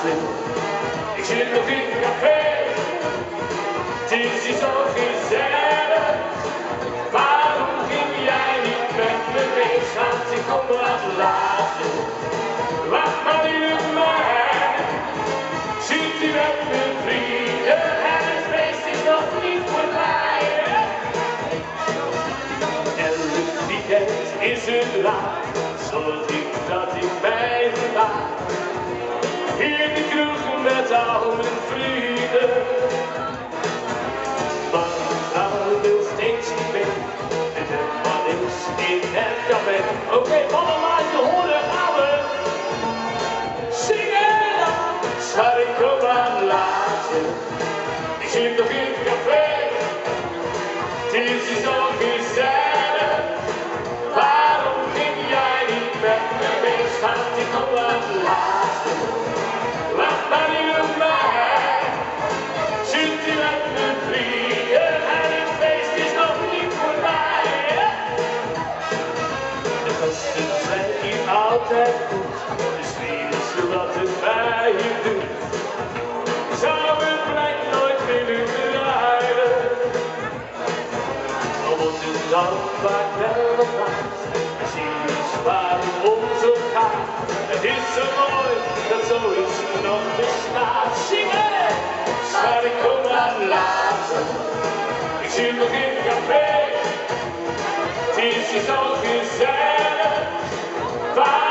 laatste. Ik zit nog in het café. Het is hier zo gezellig. Waarom ging jij niet met me mee? Schat, ik kom wat later. Wacht maar hier op mij. Zit u met mijn vrienden en het feest is nog niet voorbij. Elk weekend is het raar, zorg ik dat ik bij me maak. Hier de kroeg met al mijn vrienden. Maar mijn vrouw wil steeds niet mee. En de man is in het café. Oké, mannen, laat je horen, gaan we zingen dan. Schat, ik kom aan later. Ik zit nog in het café. Het is hier zo gezellig. Waarom ging jij niet met me mee? Schat, ik kom aan later. Laat maar niet op mij. Zit u met mijn vrienden en het feest is nog niet voorbij. De gasten zijn hier altijd goed, dus wie is wat het bij je doet. Zou het plek nooit willen draaien, al wordt het dan vaak wel wat laat. En zie eens waar het om zo gaat. Het is zo mooi dat zoiets nog bestaat. Zingen! Schat, ik kom aan later. Ik zit nog in het café. Het is hier zo gezellig.